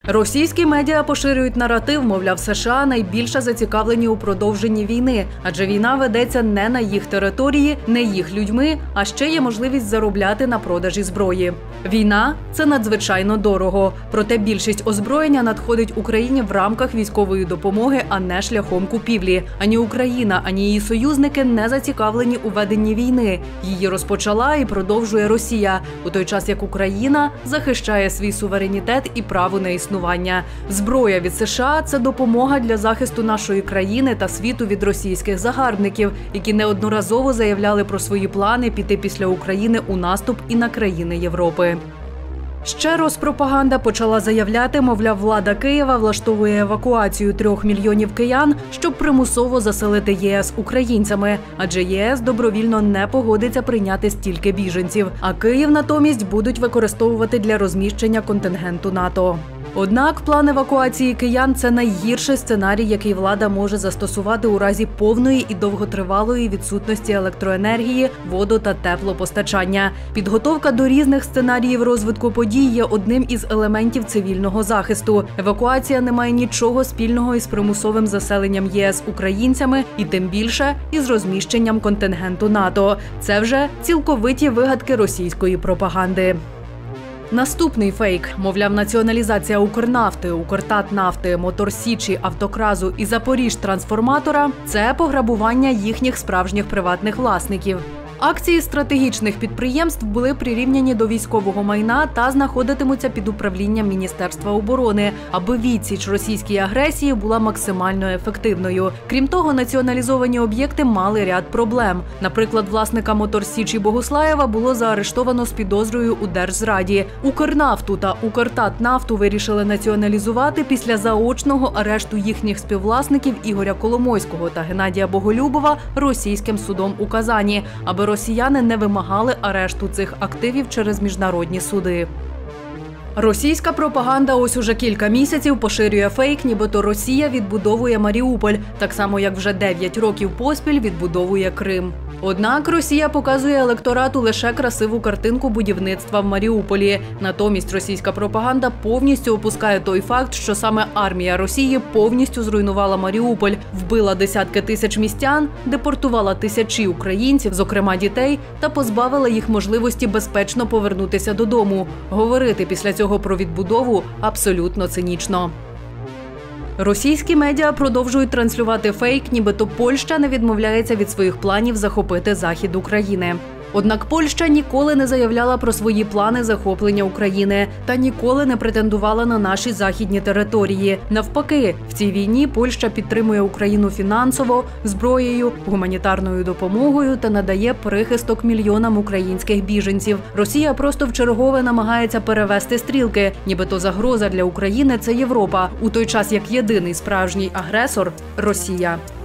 Російські медіа поширюють наратив, мовляв, США найбільше зацікавлені у продовженні війни, адже війна ведеться не на їх території, не їх людьми, а ще є можливість заробляти на продажі зброї. Війна – це надзвичайно дорого, проте більшість озброєння надходить Україні в рамках військової допомоги, а не шляхом купівлі. Ані Україна, ані її союзники не зацікавлені у веденні війни. Її розпочала і продовжує Росія, у той час як Україна захищає свій суверенітет і право на існування. Зброя від США – це допомога для захисту нашої країни та світу від російських загарбників, які неодноразово заявляли про свої плани піти після України у наступ і на країни Європи. Ще Роспропаганда почала заявляти, мовляв, влада Києва влаштовує евакуацію 3 мільйонів киян, щоб примусово заселити ЄС українцями, адже єС добровільно не погодиться прийняти стільки біженців, а Київ натомість будуть використовувати для розміщення контингенту НАТО. Однак план евакуації киян – це найгірший сценарій, який влада може застосувати у разі повної і довготривалої відсутності електроенергії, водо- та теплопостачання. Підготовка до різних сценаріїв розвитку подій є одним із елементів цивільного захисту. Евакуація не має нічого спільного із примусовим заселенням ЄС українцями і тим більше із розміщенням контингенту НАТО. Це вже цілковиті вигадки російської пропаганди. Наступний фейк. Мовляв, націоналізація Укрнафти, Укртатнафти, Моторсічі, Автокразу і Запоріжтрансформатора – це пограбування їхніх справжніх приватних власників. Акції стратегічних підприємств були прирівняні до військового майна та знаходитимуться під управлінням Міністерства оборони, аби відсіч російській агресії була максимально ефективною. Крім того, націоналізовані об'єкти мали ряд проблем. Наприклад, власника Моторсічі Богуслаєва було заарештовано з підозрою у держзраді. Укрнафту та Укртатнафту вирішили націоналізувати після заочного арешту їхніх співвласників Ігоря Коломойського та Геннадія Боголюбова російським судом у Казані, аби росіяни не вимагали арешту цих активів через міжнародні суди. Російська пропаганда ось уже кілька місяців поширює фейк, нібито Росія відбудовує Маріуполь, так само як вже 9 років поспіль відбудовує Крим. Однак Росія показує електорату лише красиву картинку будівництва в Маріуполі. Натомість російська пропаганда повністю опускає той факт, що саме армія Росії повністю зруйнувала Маріуполь, вбила десятки тисяч містян, депортувала тисячі українців, зокрема дітей, та позбавила їх можливості безпечно повернутися додому. Говорити після цього про відбудову абсолютно цинічно. Російські медіа продовжують транслювати фейк, нібито Польща не відмовляється від своїх планів захопити захід України. Однак Польща ніколи не заявляла про свої плани захоплення України та ніколи не претендувала на наші західні території. Навпаки, в цій війні Польща підтримує Україну фінансово, зброєю, гуманітарною допомогою та надає прихисток мільйонам українських біженців. Росія просто вчергове намагається перевести стрілки, нібито загроза для України – це Європа, у той час як єдиний справжній агресор – Росія.